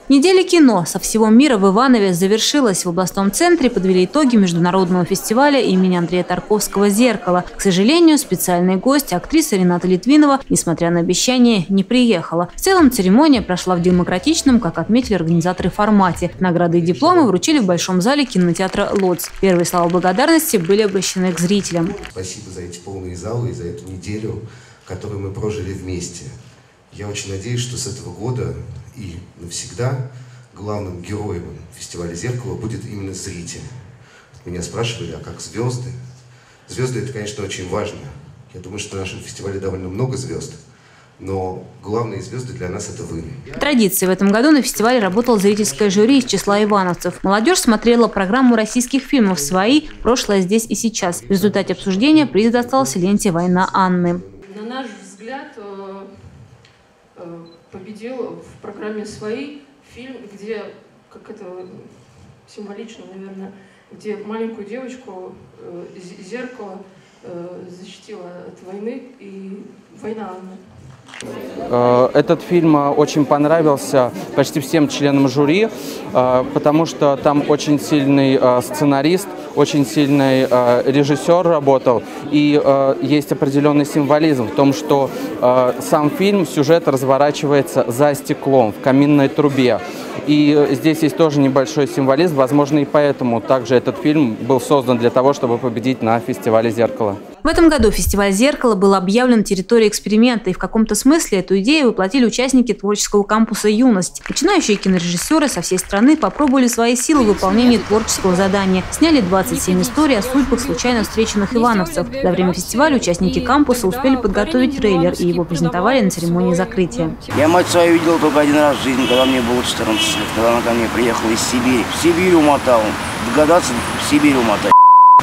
Неделя кино со всего мира в Иванове завершилась. В областном центре подвели итоги международного фестиваля имени Андрея Тарковского «Зеркало». К сожалению, специальный гость, актриса Рената Литвинова, несмотря на обещание, не приехала. В целом церемония прошла в демократичном, как отметили организаторы, формате. Награды и дипломы вручили в Большом зале кинотеатра «Лотос». Первые слова благодарности были обращены к зрителям. Спасибо за эти полные залы и за эту неделю, которую мы прожили вместе. Я очень надеюсь, что с этого года и навсегда главным героем фестиваля «Зеркало» будет именно зритель. Меня спрашивали, а как звезды? Звезды – это, конечно, очень важно. Я думаю, что на нашем фестивале довольно много звезд, но главные звезды для нас – это вы. По традиции в этом году на фестивале работало зрительское жюри из числа ивановцев. Молодежь смотрела программу российских фильмов «Свои. Прошлое здесь и сейчас». В результате обсуждения приз достался ленте «Война Анны». На наш взгляд, победил в программе «Свои» фильм, где, как это символично, наверное, где маленькую девочку зеркало защитило от войны, и «Война Анны». Этот фильм очень понравился почти всем членам жюри, потому что там очень сильный сценарист, очень сильный режиссер работал, и есть определенный символизм в том, что сам фильм, сюжет разворачивается за стеклом, в каминной трубе. И здесь есть тоже небольшой символизм, возможно, и поэтому также этот фильм был создан для того, чтобы победить на фестивале «Зеркало». В этом году фестиваль «Зеркало» был объявлен территорией эксперимента, и в каком-то смысле эту идею воплотили участники творческого кампуса «Юность». Начинающие кинорежиссеры со всей страны попробовали свои силы в выполнении творческого задания. Сняли 27 историй о судьбах случайно встреченных ивановцев. За время фестиваля участники кампуса успели подготовить трейлер, и его презентовали на церемонии закрытия. Я мать свою видел только один раз в жизни, когда мне было 14 лет, когда она ко мне приехала из Сибири. В Сибирь умотал. Догадаться, в Сибирь умотать.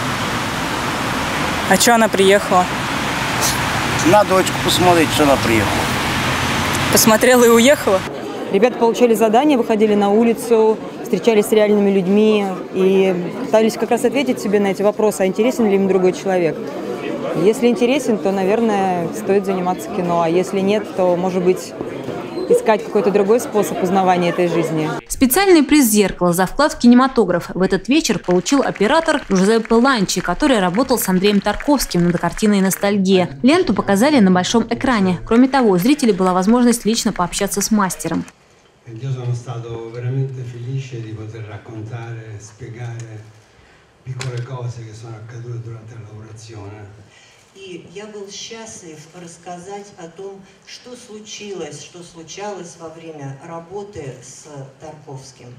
А что она приехала? На дочку посмотреть, что она приехала. Посмотрела и уехала? Ребята получали задания, выходили на улицу, встречались с реальными людьми и пытались как раз ответить себе на эти вопросы, а интересен ли им другой человек. Если интересен, то, наверное, стоит заниматься кино, а если нет, то, может быть, искать какой-то другой способ узнавания этой жизни. Специальный приз «Зеркало» за вклад в кинематограф в этот вечер получил оператор Джузеппе Ланчи, который работал с Андреем Тарковским над картиной «Ностальгия». Ленту показали на большом экране. Кроме того, у зрителей была возможность лично пообщаться с мастером. Io sono stato veramente felice di poter raccontare, spiegare piccole cose che sono accadute durante la lavorazione. И я был счастлив рассказать о том, что случалось во время работы с Тарковским.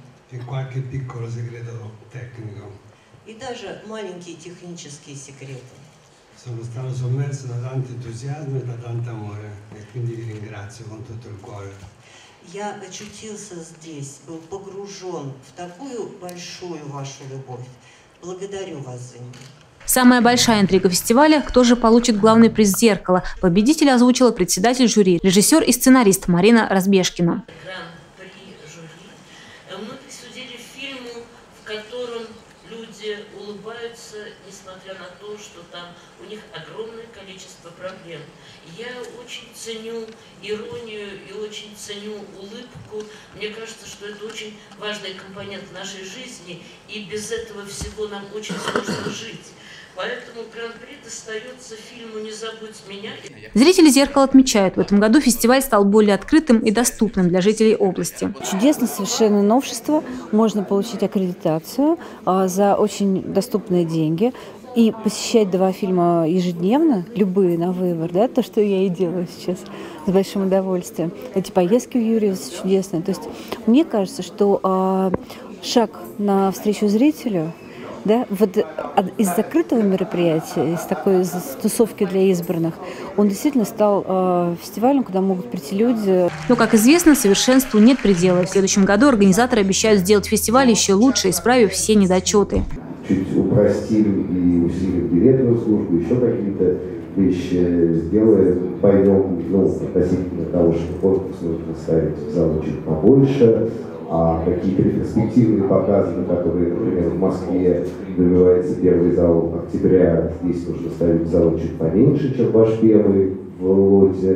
И даже маленькие технические секреты. Sono stato sommerso da tanto entusiasmo e da tanto amore, e quindi vi ringrazio con tutto il cuore. Я очутился здесь, был погружен в такую большую вашу любовь. Благодарю вас за нее. Самая большая интрига фестиваля – кто же получит главный приз «Зеркало». Победителя озвучила председатель жюри, режиссер и сценарист Марина Разбежкина. Гран-при жюри мы присудили фильму, в котором люди улыбаются, несмотря на то, что там у них огромное количество проблем. Я очень ценю иронию и очень ценю улыбку. Мне кажется, что это очень важный компонент нашей жизни, и без этого всего нам очень сложно жить. Поэтому гран-при достается фильму «Не забудь меня». Зрители «Зеркала» отмечают, в этом году фестиваль стал более открытым и доступным для жителей области. Чудесное совершенно новшество. Можно получить аккредитацию за очень доступные деньги и посещать 2 фильма ежедневно, любые на выбор, да, то, что я и делаю сейчас с большим удовольствием. Эти поездки в Юрьевец чудесные. То есть мне кажется, что шаг навстречу зрителю, да, вот из закрытого мероприятия, из такой тусовки для избранных, он действительно стал фестивалем, куда могут прийти люди. Но, как известно, совершенству нет предела. В следующем году организаторы обещают сделать фестиваль еще лучше, исправив все недочеты. Чуть упростим и усилим билетную службу, еще какие-то вещи сделаем, пойдем, относительно того, что конкурс нужно ставить в зал чуть побольше, а какие-то перспективные показы, которые, например, в Москве добивается первый зал октября, здесь нужно ставить зал чуть поменьше, чем ваш первый в Лоте.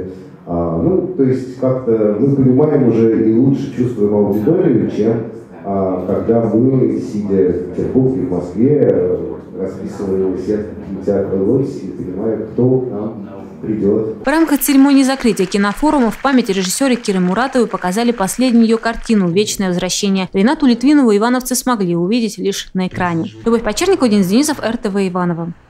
То есть как-то мы понимаем уже и лучше чувствуем аудиторию, чем когда мы, сидя в Петербурге, в Москве, расписываем сетку кинотеатра «Лось» и понимаем, кто к нам придет. В рамках церемонии закрытия кинофорума в память режиссера Киры Муратовой показали последнюю ее картину «Вечное возвращение». Ренату Литвинову ивановцы смогли увидеть лишь на экране. Любовь Почерникова, Денис Денисов, РТВ Иваново.